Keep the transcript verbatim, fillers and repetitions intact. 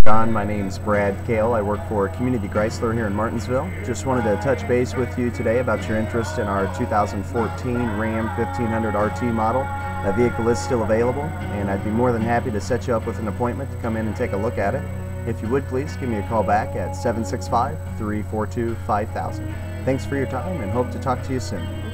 John, my name's Brad Kale. I work for Community Chrysler here in Martinsville. Just wanted to touch base with you today about your interest in our two thousand fourteen Ram fifteen hundred R T model. That vehicle is still available, and I'd be more than happy to set you up with an appointment to come in and take a look at it. If you would, please give me a call back at seven six five, three four two, five thousand. Thanks for your time and hope to talk to you soon.